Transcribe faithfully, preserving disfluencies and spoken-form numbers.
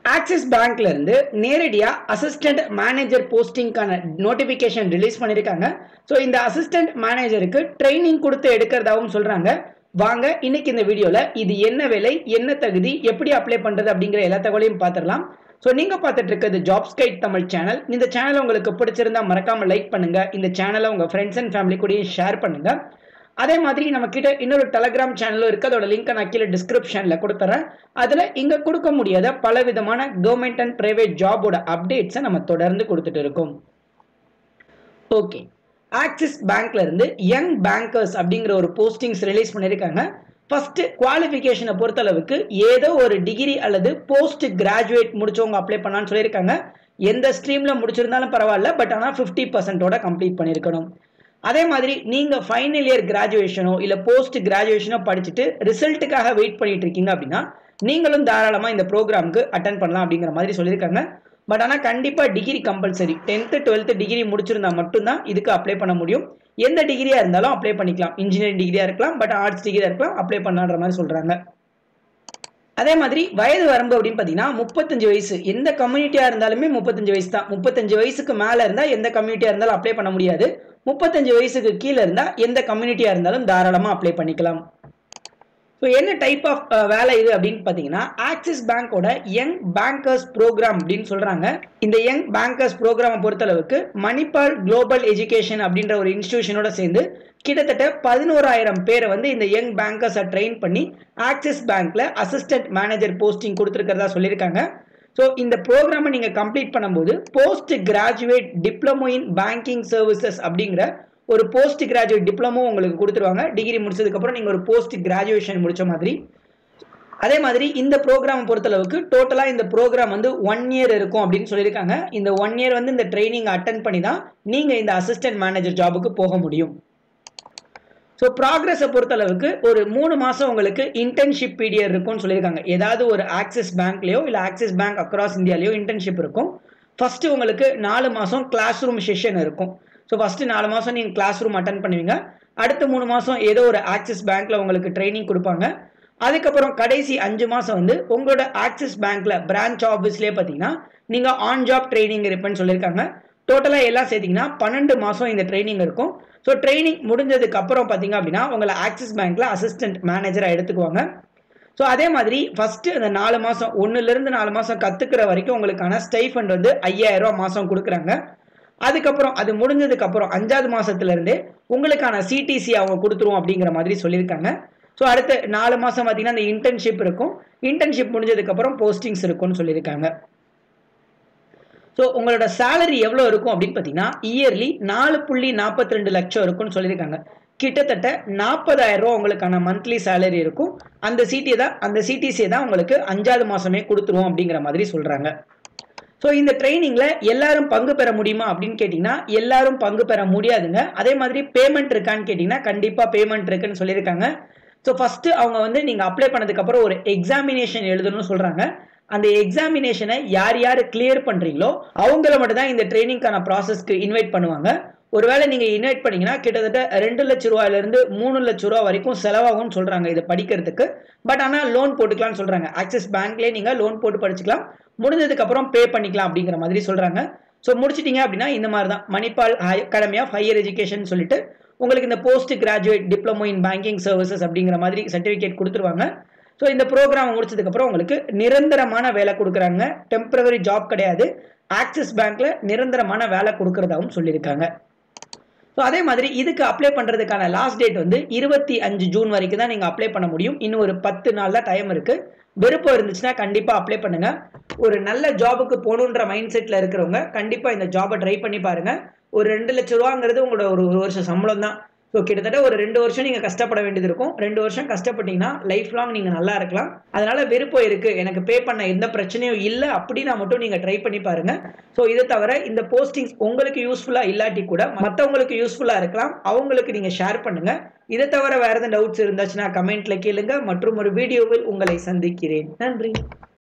Axis Bankல இருந்து நேரடியா அசிஸ்டன்ட் மேனேஜர் போஸ்டிங்கான நோட்டிபிகேஷன் ரிலீஸ் பண்ணிருக்காங்க. சோ இந்த அசிஸ்டன்ட் மேனேஜருக்கு ட்ரெய்னிங் கொடுத்து எடுக்கிறதாவும் சொல்றாங்க. வாங்க இன்னைக்கு இந்த வீடியோல இது என்ன வேலை, என்ன தகுதி, எப்படி அப்ளை பண்றது அப்படிங்கிற எல்லா தகவலையும் பார்த்துடலாம். சோ நீங்க பார்த்துட்டு இருக்கிறது ஜாப்ஸ் கைட் தமிழ் சேனல். இந்த சேனல் உங்களுக்கு பிடிச்சிருந்தா மறக்காம லைக் பண்ணுங்க. இந்த சேனலை உங்க ஃப்ரெண்ட்ஸ் அண்ட் ஃபேமிலி கூட ஷேர் பண்ணுங்க. அதே மாதிரி நம்ம கிட்ட இன்னொரு டெலிகிராம் சேனலும் இருக்கு. அதோட லிங்க் நான் கீழே டிஸ்கிரிப்ஷன்ல கொடுத்துறேன். அதுல இங்க கொடுக்க முடியாத பல விதமான கவர்மெண்ட் அண்ட் பிரைவேட் ஜாபோட அப்டேட்ஸை நம்ம தொடர்ந்து கொடுத்துட்டு இருக்கோம். ஓகே, ஆக்சிஸ் பேங்க்ல இருந்து யங் பேங்கர்ஸ் அப்படிங்கிற ஒரு போஸ்டிங்ஸ் ரிலீஸ் பண்ணிருக்காங்க. ஃபர்ஸ்ட் குவாலிஃபிகேஷனை பொறுத்தளவுக்கு ஏதோ ஒரு டிகிரி அல்லது போஸ்ட் கிராஜுவேட் முடிச்சவங்க அப்ளை பண்ணான்னு சொல்லியிருக்காங்க. எந்த ஸ்ட்ரீம்ல முடிச்சிருந்தாலும் பரவாயில்ல, பட் ஆனால் ஃபிஃப்டி பர்சன்டோட கம்ப்ளீட் பண்ணியிருக்கணும். அதே மாதிரி நீங்க ஃபைனல் இயர் கிராஜுவேஷனோ இல்ல போஸ்ட் கிராஜுவேஷனோ படிச்சுட்டு ரிசல்ட்டுக்காக வெயிட் பண்ணிட்டு இருக்கீங்க அப்படின்னா நீங்களும் தாராளமா இந்த ப்ரோக்ராமுக்கு அட்டன் பண்ணலாம் அப்படிங்கிற மாதிரி சொல்லியிருக்காங்க. பட் ஆனால் கண்டிப்பா degree compulsory. Tenth twelfth degree முடிச்சிருந்தா மட்டும்தான் இதுக்கு அப்ளை பண்ண முடியும். எந்த டிகிரியா இருந்தாலும் அப்ளை பண்ணிக்கலாம். இன்ஜினியரிங் டிகிரியா இருக்கலாம், பட் ஆர்ட்ஸ் டிகிரியா இருக்கலாம், அப்ளை பண்ணான்ற மாதிரி சொல்றாங்க. அதே மாதிரி வயது வரம்பு அப்படின்னு பாத்தீங்கன்னா முப்பத்தஞ்சு வயசு. எந்த கம்யூனிட்டியா இருந்தாலுமே முப்பத்தஞ்சு வயசு தான். முப்பத்தஞ்சு வயசுக்கு மேல இருந்தா எந்த கம்யூனிட்டியா இருந்தாலும் அப்ளை பண்ண முடியாது. முப்பத்தஞ்சு வயசுக்கு கீழே இருந்தா எந்த கம்யூனிட்டியா இருந்தாலும் தாராளமா அப்ளை பண்ணிக்கலாம். ஸோ என்ன டைப் ஆஃப் வேலை இது அப்படின்னு பார்த்தீங்கன்னா ஆக்சிஸ் பேங்கோட யங் பேங்கர்ஸ் ப்ரோக்ராம் அப்படின்னு சொல்றாங்க. இந்த யங் பேங்கர்ஸ் ப்ரோக்ராமை பொறுத்தளவுக்கு மணிப்பால் குளோபல் எஜுகேஷன் அப்படின்ற ஒரு இன்ஸ்டிடியூஷனோட சேர்ந்து கிட்டத்தட்ட பதினோராயிரம் பேரை வந்து இந்த யங் பேங்கர்ஸை ட்ரெயின் பண்ணி ஆக்சிஸ் பேங்க்ல அசிஸ்டன்ட் மேனேஜர் போஸ்டிங் கொடுத்துருக்கிறதா சொல்லியிருக்காங்க. ஸோ இந்த ப்ரோக்ராமை நீங்கள் கம்ப்ளீட் பண்ணும்போது post graduate diploma in banking services அப்படிங்கிற ஒரு போஸ்ட் கிராஜுவேட் டிப்ளமோ உங்களுக்கு கொடுத்துருவாங்க. டிகிரி முடிச்சதுக்கப்புறம் நீங்கள் ஒரு போஸ்ட் கிராஜுவேஷன் முடிச்ச மாதிரி. அதே மாதிரி இந்த ப்ரோக்ராம் பொறுத்தளவுக்கு டோட்டலாக இந்த ப்ரோக்ராம் வந்து ஒன் இயர் இருக்கும் அப்படின்னு சொல்லியிருக்காங்க. இந்த ஒன் இயர் வந்து இந்த ட்ரைனிங் அட்டன் பண்ணி தான் நீங்கள் இந்த அசிஸ்டன்ட் மேனேஜர் ஜாபுக்கு போக முடியும். ஸோ ப்ராக்ரஸை பொறுத்தளவுக்கு ஒரு மூணு மாதம் உங்களுக்கு இன்டர்ன்ஷிப் பீரியட் இருக்கும்னு சொல்லியிருக்காங்க. ஏதாவது ஒரு ஆக்சிஸ் பேங்க்லேயோ இல்லை ஆக்சிஸ் பேங்க் அக்ராஸ் இந்தியாலேயோ இன்டர்ன்ஷிப் இருக்கும். ஃபர்ஸ்ட் உங்களுக்கு நாலு மாதம் கிளாஸ் ரூம் செஷன் இருக்கும். ஸோ ஃபர்ஸ்ட் நாலு மாதம் நீங்கள் கிளாஸ் ரூம் அட்டன் பண்ணுவீங்க. அடுத்த மூணு மாதம் ஏதோ ஒரு ஆக்சிஸ் பேங்க்ல உங்களுக்கு ட்ரைனிங் கொடுப்பாங்க. அதுக்கப்புறம் கடைசி அஞ்சு மாதம் வந்து உங்களோட ஆக்சிஸ் பேங்க்ல பிரான்ச் ஆஃபீஸ்லேயே பார்த்தீங்கன்னா நீங்கள் ஆன் ஜாப் ட்ரைனிங் இருப்பேன்னு சொல்லியிருக்காங்க. டோட்டலாக எல்லாம் சேர்த்தீங்கன்னா பன்னெண்டு மாதம் இந்த ட்ரைனிங் இருக்கும். ஸோ ட்ரைனிங் முடிஞ்சதுக்கு அப்புறம் பார்த்தீங்க அப்படின்னா உங்களை ஆக்சிஸ் பேங்க்ல அசிஸ்டன்ட் மேனேஜராக எடுத்துக்குவாங்க. ஸோ அதே மாதிரி ஃபர்ஸ்ட் அந்த நாலு மாதம் ஒன்னுலேருந்து நாலு மாதம் கற்றுக்கிற வரைக்கும் உங்களுக்கான ஸ்டைஃபண்ட் வந்து ஐயாயிரம் ரூபா மாதம் கொடுக்குறாங்க. அதுக்கப்புறம் அது முடிஞ்சதுக்கு அப்புறம் அஞ்சாவது மாசத்துல இருந்தே உங்களுக்கான சிடிசி அவங்க கொடுத்துருவோம் அப்படிங்கிற மாதிரி சொல்லியிருக்காங்க. ஸோ அடுத்த நாலு மாசம் பார்த்தீங்கன்னா அந்த இன்டர்ன்ஷிப் இருக்கும். இன்டர்ன்ஷிப் முடிஞ்சதுக்கு அப்புறம் போஸ்டிங்ஸ் இருக்கும்னு சொல்லியிருக்காங்க. ஸோ உங்களோட சேலரி எவ்வளோ இருக்கும் அப்படின்னு பார்த்தீங்கன்னா இயர்லி நாலு புள்ளி நாற்பத்தி ரெண்டு லட்சம் இருக்கும்னு சொல்லியிருக்காங்க. கிட்டத்தட்ட நாற்பதாயிரம் ரூபா உங்களுக்கான மந்த்லி சேலரி இருக்கும். அந்த சிடி தான் அந்த சிடிசியை தான் உங்களுக்கு அஞ்சாவது மாசமே கொடுத்துருவோம் அப்படிங்கிற மாதிரி சொல்றாங்க. ஸோ இந்த ட்ரைனிங்ல எல்லாரும் பங்கு பெற முடியுமா அப்படின்னு கேட்டீங்கன்னா எல்லாரும் பங்கு பெற முடியாதுங்க. அதே மாதிரி பேமெண்ட் இருக்கான்னு கேட்டீங்கன்னா கண்டிப்பா பேமெண்ட் இருக்குன்னு சொல்லியிருக்காங்க. ஸோ ஃபர்ஸ்ட் அவங்க வந்து நீங்க அப்ளை பண்ணதுக்கு அப்புறம் ஒரு எக்ஸாமினேஷன் எழுதணும்னு சொல்றாங்க. அந்த எக்ஸாமினேஷனை யார் யார் கிளியர் பண்றீங்களோ அவங்கள மட்டும் தான் இந்த ட்ரைனிங்கான ப்ராசஸ்க்கு இன்வைட் பண்ணுவாங்க. ஒருவேளை நீங்க இன்வைட் பண்ணீங்கன்னா கிட்டத்தட்ட ரெண்டு லட்சம் ரூபாயில இருந்து மூணு லட்சம் ரூபாய் வரைக்கும் செலவாகும்னு சொல்றாங்க இது படிக்கிறதுக்கு. பட் ஆனால் லோன் போட்டுக்கலாம்னு சொல்றாங்க. ஆக்சிஸ் பேங்க்லேயே நீங்க லோன் போட்டு படிச்சுக்கலாம். முடிஞ்சதுக்கு அப்புறம் பே பண்ணிக்கலாம் அப்படிங்கிற மாதிரி சொல்றாங்க. ஸோ முடிச்சிட்டீங்க அப்படின்னா இந்த மாதிரி தான் Manipal academy of higher education சொல்லிட்டு உங்களுக்கு இந்த post graduate diploma in banking services அப்படிங்கிற மாதிரி சர்டிஃபிகேட் கொடுத்துருவாங்க. ஸோ இந்த ப்ரோக்ராம் முடிச்சதுக்கு அப்புறம் உங்களுக்கு நிரந்தரமான வேலை கொடுக்குறாங்க. டெம்பரவரி ஜாப் கிடையாது. ஆக்சிஸ் பேங்க்ல நிரந்தரமான வேலை கொடுக்கறதாவும் சொல்லியிருக்காங்க. ஸோ அதே மாதிரி இதுக்கு அப்ளை பண்றதுக்கான லாஸ்ட் டேட் வந்து இருபத்தி அஞ்சு ஜூன் வரைக்கும் தான் நீங்க அப்ளை பண்ண முடியும். இன்னும் ஒரு பத்து நாள் தான் டைம் இருக்கு. விருப்பம் இருந்துச்சுன்னா கண்டிப்பா அப்ளை பண்ணுங்க. ஒரு நல்ல ஜாபுக்கு போகணுன்ற மைண்ட் செட்ல இருக்கிறவங்க கண்டிப்பா இந்த ஜாபை ட்ரை பண்ணி பாருங்க. ஒரு ரெண்டு லட்சம் ரூபாங்கிறது உங்களோட ஒரு ஒரு வருஷம் சம்பளம் தான். ஸோ கிட்டத்தட்ட ஒரு ரெண்டு வருஷம் நீங்க கஷ்டப்பட வேண்டியது இருக்கும். ரெண்டு வருஷம் கஷ்டப்பட்டீங்கன்னா லைஃப் லாங் நீங்க நல்லா இருக்கலாம். அதனால விருப்பம் இருக்கு, எனக்கு பே பண்ண எந்த பிரச்சனையும் இல்லை அப்படின்னா மட்டும் நீங்க ட்ரை பண்ணி பாருங்க. ஸோ இதை தவிர இந்த போஸ்டிங்ஸ் உங்களுக்கு யூஸ்ஃபுல்லா இல்லாட்டி கூட மற்றவங்களுக்கு யூஸ்ஃபுல்லா இருக்கலாம். அவங்களுக்கு நீங்க ஷேர் பண்ணுங்க. இதை தவிர வேற எதுவும் டவுட்ஸ் இருந்தாச்சுன்னா கமெண்ட்ல கேளுங்க. மற்றும் ஒரு வீடியோவில் உங்களை சந்திக்கிறேன். நன்றி.